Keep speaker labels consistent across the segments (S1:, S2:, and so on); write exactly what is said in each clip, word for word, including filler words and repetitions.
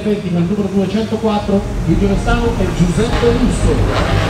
S1: interventi per il numero duecentoquattro, Guido Restano e Giuseppe Russo.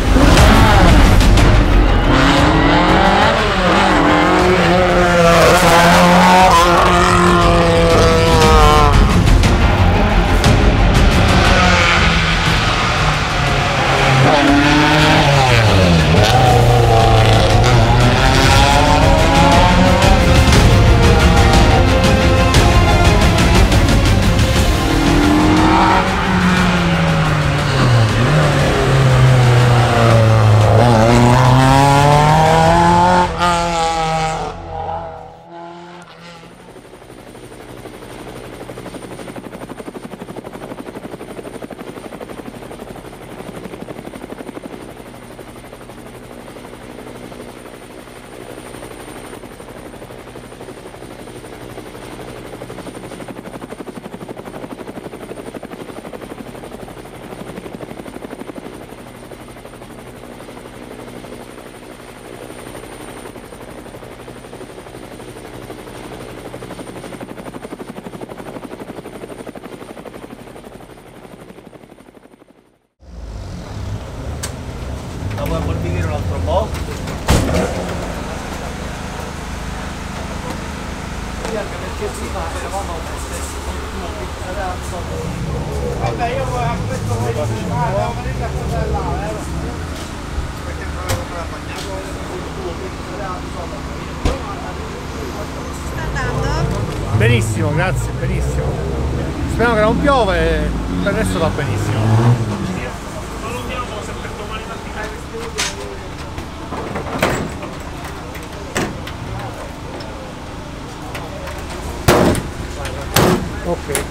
S2: La vuoi ammorbidire un altro po'? Sì, anche perché si fa, eravamo vabbè, io a questo voglio devo venire a cosa là, eh? Perché non avevo ancora bagnato
S3: Sta andando?
S4: Benissimo, grazie, benissimo. Speriamo che non piove e per adesso va benissimo. Ok.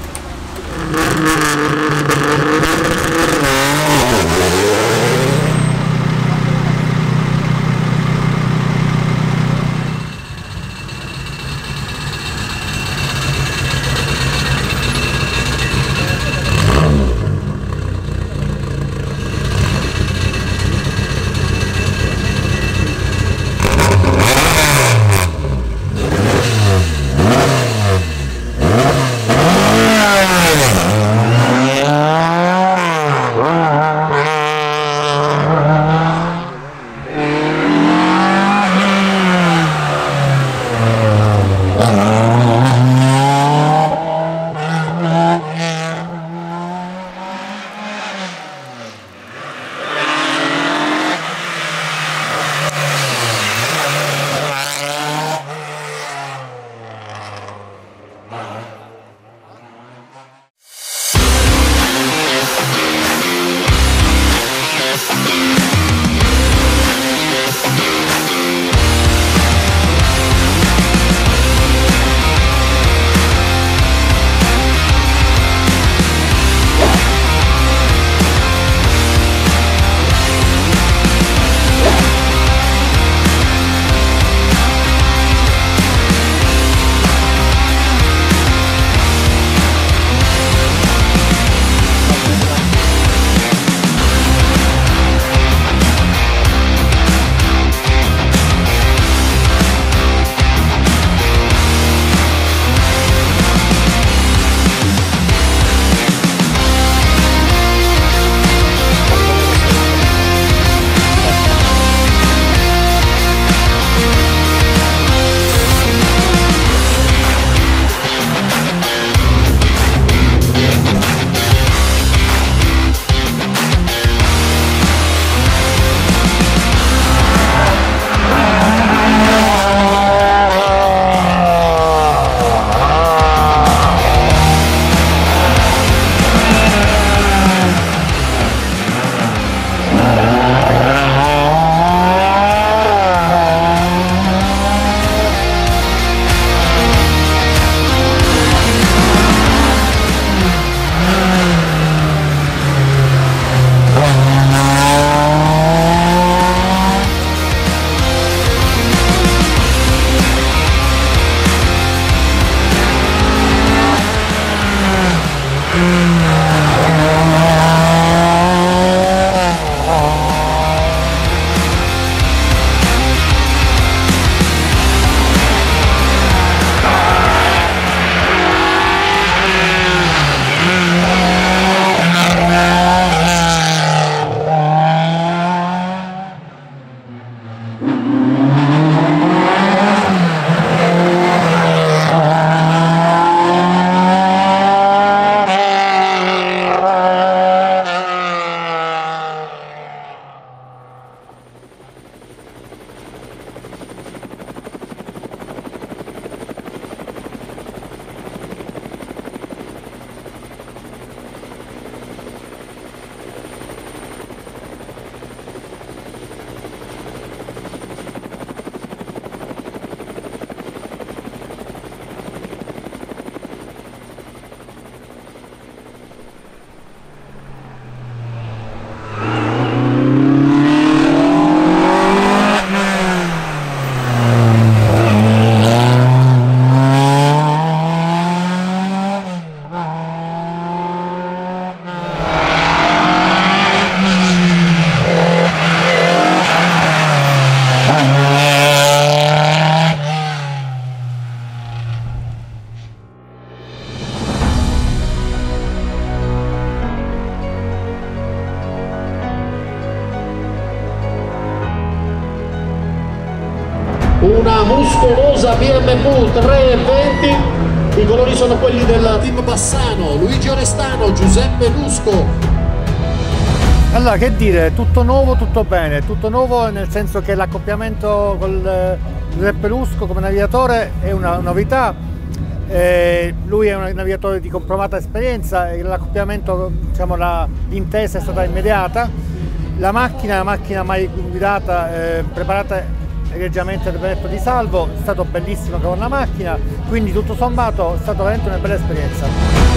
S1: Una muscolosa B M W trecentoventi, i colori sono quelli del team Bassano, Luigi Orestano, Giuseppe Lusco.
S4: Allora, che dire, tutto nuovo, tutto bene, tutto nuovo nel senso che l'accoppiamento con Giuseppe Lusco come navigatore è una novità, eh, lui è un navigatore di comprovata esperienza e l'accoppiamento, diciamo, l'intesa è stata immediata, la macchina è una macchina mai guidata, eh, preparata egregiamente del brevetto di salvo, è stato bellissimo con la macchina, quindi tutto sommato è stata veramente una bella esperienza.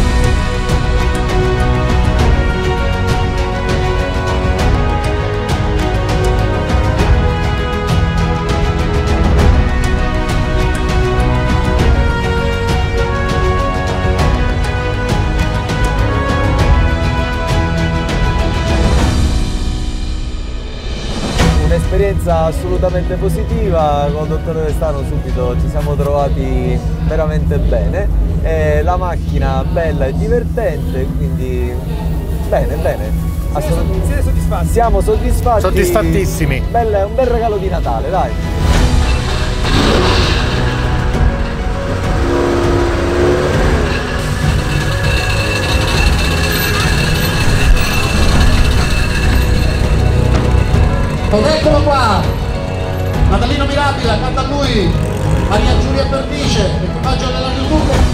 S3: Un'esperienza assolutamente positiva, con il dottor Orestano subito ci siamo trovati veramente bene, e la macchina bella e divertente, quindi bene, bene. Assolutamente.
S2: Siete soddisfatti?
S3: Siamo soddisfatti.
S4: Soddisfattissimi.
S3: Bella, un bel regalo di Natale, dai.
S1: Ed eccolo qua, Natalino Mirabile, accanto a lui Maria Giulia Perdice, equipaggio della YouTube.